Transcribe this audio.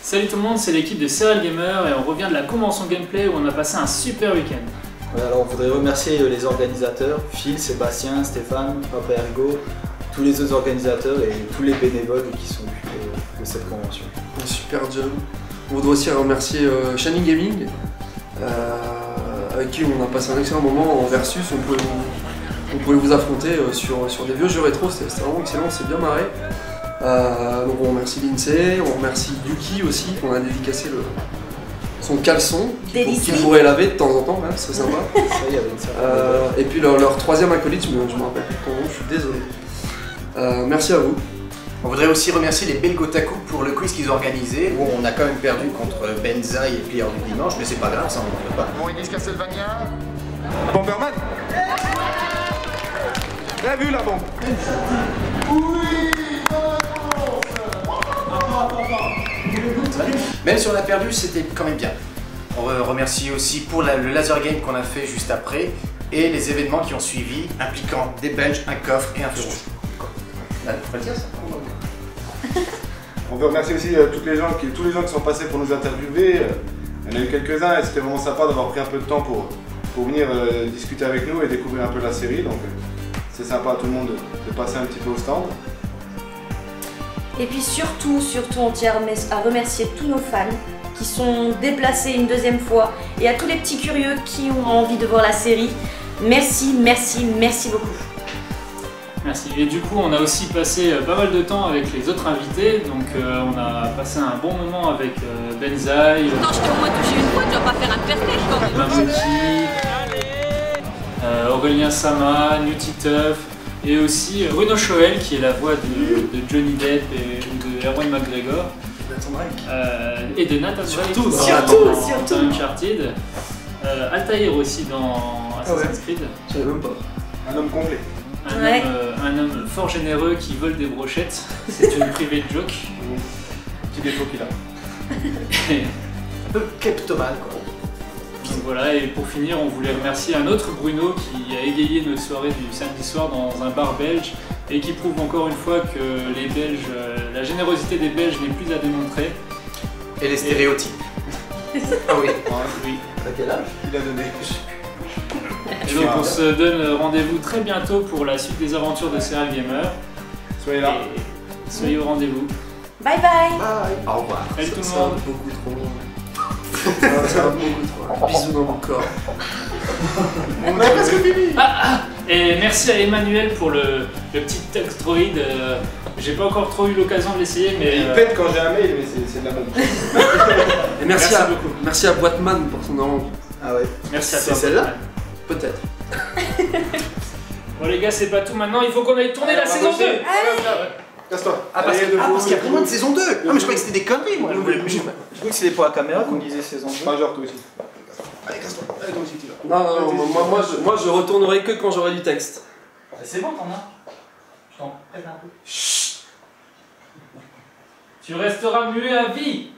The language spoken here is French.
Salut tout le monde, c'est l'équipe de Serial Gamer et on revient de la convention gameplay où on a passé un super week-end. Ouais, alors on voudrait remercier les organisateurs, Phil, Sébastien, Stéphane, Papa Ergo, tous les autres organisateurs et tous les bénévoles qui sont occupés de cette convention. Un super job. On voudrait aussi remercier Shining Gaming, avec qui on a passé un excellent moment en versus. On pouvait vous affronter sur des vieux jeux rétro, c'était vraiment excellent, on s'est bien marré. Donc on remercie Lindsay, on remercie Yuki aussi, qu'on a dédicacé son caleçon, qu'il pourrait laver de temps en temps, ce serait sympa. Ça, y avait ça. Et puis leur troisième acolyte, je me rappelle plus ton nom, je suis désolé. Merci à vous. On voudrait aussi remercier les Belgotaku pour le quiz qu'ils ont organisé, où on a quand même perdu contre Benzaï et Player du Dimanche, mais c'est pas grave, ça on ne peut pas. Bon, Elise Castlevania. Bomberman. T'as vu la bombe? Même si on a perdu, c'était quand même bien. On remercie aussi pour le laser game qu'on a fait juste après et les événements qui ont suivi, impliquant des Belges, un coffre et un feu rouge. Là, faut pas le dire ça. On veut remercier aussi tous les gens qui sont passés pour nous interviewer. Il y en a eu quelques-uns et c'était vraiment sympa d'avoir pris un peu de temps pour venir discuter avec nous et découvrir un peu la série. Donc c'est sympa à tout le monde de passer un petit peu au stand. Et puis surtout, on tient à remercier tous nos fans qui sont déplacés une deuxième fois et à tous les petits curieux qui ont envie de voir la série. Merci, merci, merci beaucoup. Merci. Et du coup, on a aussi passé pas mal de temps avec les autres invités. Donc, on a passé un bon moment avec Benzaï, Quand je t'ai au moins touché une fois, tu vas pas faire un perfect quand même. Mamouki, Aurélien Sama, Nutiteuf et aussi Bruno Choel qui est la voix de Johnny Depp et de Erwan McGregor. Et de Nathan Drake dans Uncharted. Altair aussi dans Assassin's Creed. Je savais même pas. Un homme complet. Un homme fort généreux qui vole des brochettes. C'est une private joke. Petit défaut qu'il a. Un peu kleptomane quoi. Donc voilà, et pour finir, on voulait remercier un autre Bruno qui a égayé nos soirées du samedi soir dans un bar belge et qui prouve encore une fois que les Belges, la générosité des Belges n'est plus à démontrer. Et les stéréotypes. Ah oui. Oui. À quel âge Il a donné. Et donc on se donne rendez-vous très bientôt pour la suite des aventures de Serial Gamer. Soyez là. Et soyez au rendez-vous. Bye bye. Bye. Au revoir. Salut tout le Ça va monde. beaucoup trop. Ça va beaucoup trop. Bisous dans mon corps. On a presque fini. Et merci à Emmanuel pour le petit Textroid. J'ai pas encore trop eu l'occasion de l'essayer, mais Il pète quand j'ai un mail, mais c'est de la bonne. Et merci beaucoup. Merci à Boitman pour son orange. Ah ouais. merci à C'est toi. celle-là? Peut-être. Bon les gars, c'est pas tout maintenant, il faut qu'on aille tourner la saison 2. Casse-toi. Parce qu'il y a vraiment une saison 2. Ah mais je croyais que c'était des conneries moi. Je crois que c'était pour la caméra qu'on disait saison 2. Major toi aussi. Allez casse-toi. Allez toi aussi tu vas. Non, moi je retournerai que quand j'aurai du texte. C'est bon, t'en as. Je t'en prête un peu. Chut. Tu resteras muet à vie.